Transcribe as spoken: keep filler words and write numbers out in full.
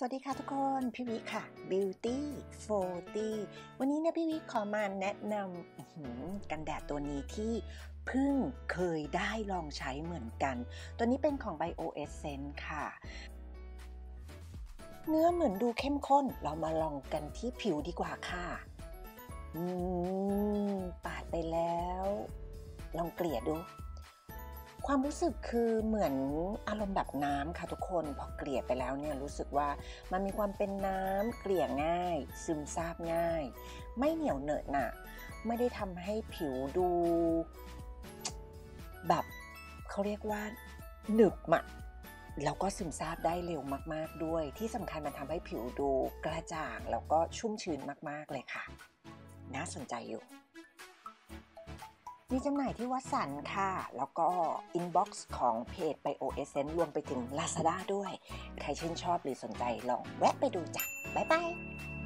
สวัสดีค่ะทุกคนพี่วิค่ะ Beauty โฟร์ตี้ วันนี้เนี่ยพี่วิขอมาแนะนำกันแดดตัวนี้ที่เพิ่งเคยได้ลองใช้เหมือนกันตัวนี้เป็นของ Bio Essence ค่ะเนื้อเหมือนดูเข้มข้นเรามาลองกันที่ผิวดีกว่าค่ะอืมปาดไปแล้วลองเกลี่ยดูความรู้สึกคือเหมือนอารมณ์แบบน้ำค่ะทุกคนพอเกลี่ยไปแล้วเนี่ยรู้สึกว่ามันมีความเป็นน้ำเกลี่ยง่ายซึมซาบง่ายไม่เหนียวเหนอะหนะไม่ได้ทำให้ผิวดูแบบเขาเรียกว่าหนึบอะแล้วก็ซึมซาบได้เร็วมากๆด้วยที่สำคัญมันทำให้ผิวดูกระจ่างแล้วก็ชุ่มชื้นมากๆเลยค่ะน่าสนใจอยู่มีจำหน่ายที่วัดสันค่ะแล้วก็อินบ็อกซ์ของเพจ Bio Essence รวมไปถึง Lazada ด้วยใครชื่นชอบหรือสนใจลองแวะไปดูจ้ะบ๊ายบาย